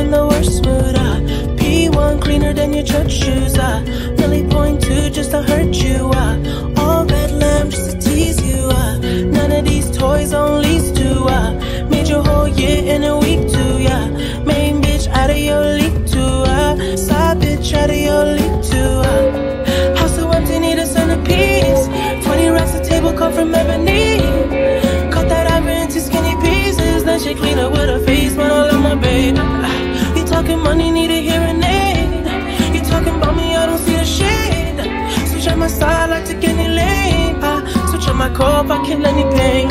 in the worst mood. P1 cleaner than your church shoes. Really point two just to hurt you. All red lamb just to tease you. None of these toys on lease too. Made your whole year in a week too. Main bitch out of your league too. Side bitch out of your league too. House so empty, need a centerpiece. 20 racks a table come from ebony. Cut that ivory into skinny pieces. Then she clean up with her face, but I love my baby. You talking money, need a hearing aid. You talking about me, I don't see a shade. Switch on my side, I take any lane. Switch on my core if I kill any pain.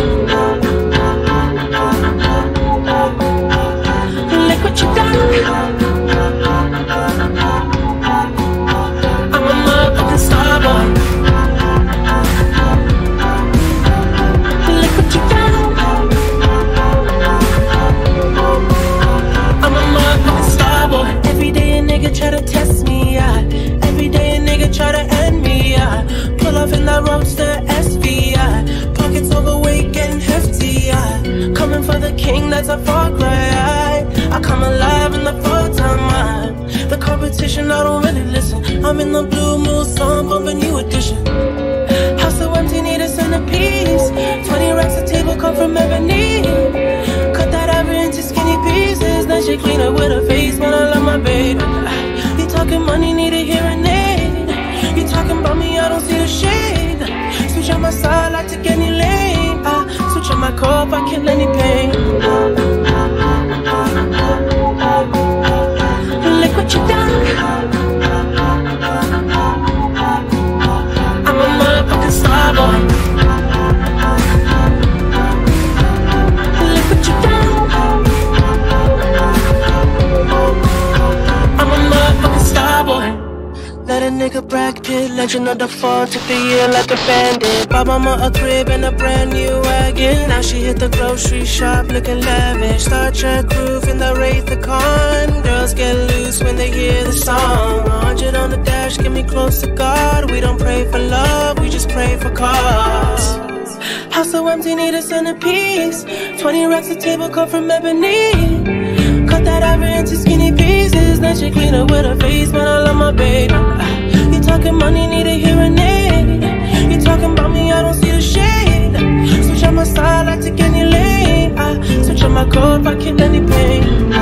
Look what you done. I'm a motherfucking Starboy. Look what you done. I'm a motherfucking Starboy. Every day a nigga try to test me, every day a nigga try to end me, pull off in that roadster SV, pockets overweight getting hefty, coming for the king, that's a far cry. I come alive in the full time. The competition, I don't really listen. I'm in the blue moon, song bumping new edition. House so empty, need a centerpiece. 20 racks a table come from ebony. Cut that ivory into skinny pieces. Then she clean up with her face, man, I love my baby. You talking money, need a hearing aid. You talking about me, I don't see the shade. Switch on my side, I take any lane. Switch on my core if I kill any pain. Look what you done. I'm a motherfucking Starboy. Look what you done. I'm a motherfucking Starboy. Let a nigga Brad Pitt, legend of the fall, took the year like a bandit. Bought mama a crib and a brand new wagon. Now she hit the grocery shop looking lavish. Star Trek roof in the Wraith the Con. Girls get loose when they hear the song. 100 on the dash, get me close to God. We don't pray for love, we just pray for cause. House so empty, need a centerpiece. 20 racks a table come from ebony. Cut that ivory into skinny pieces. Then she clean up with her face, man, I love my baby. You talking money, need a hearing aid. You talking about me, I don't see the shade. Switch on my side, I take any lane. Switch on my core if I kill any pain.